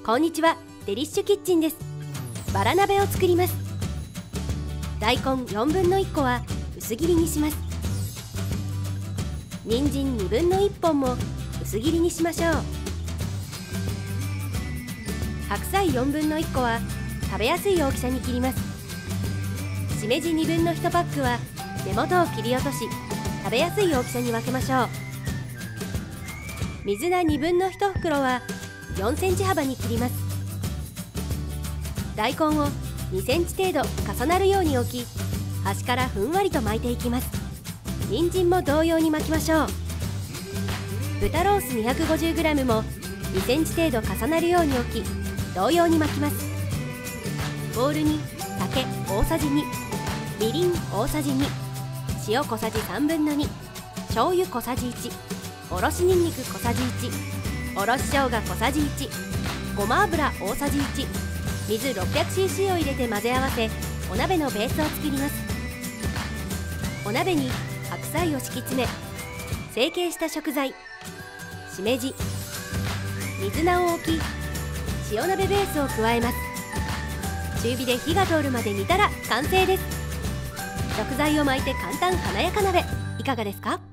こんにちは、デリッシュキッチンです。バラ鍋を作ります。大根4分の1個は薄切りにします。人参2分の1本も薄切りにしましょう。白菜4分の1個は食べやすい大きさに切ります。しめじ2分の1パックは根元を切り落とし、食べやすい大きさに分けましょう。水菜2分の1袋は4センチ幅に切ります。大根を2センチ程度重なるように置き、端からふんわりと巻いていきます。人参も同様に巻きましょう。豚ロース 250g も2センチ程度重なるように置き、同様に巻きます。ボウルに酒大さじ2、みりん大さじ2、塩小さじ3分の2、醤油小さじ1、おろしにんにく小さじ1、おろし生姜小さじ1、ごま油大さじ1、水 600cc を入れて混ぜ合わせ、お鍋のベースを作ります。お鍋に白菜を敷き詰め、成形した食材しめじ、水菜を置き、塩鍋ベースを加えます。中火で火が通るまで煮たら完成です。食材を巻いて簡単華やか鍋、いかがですか？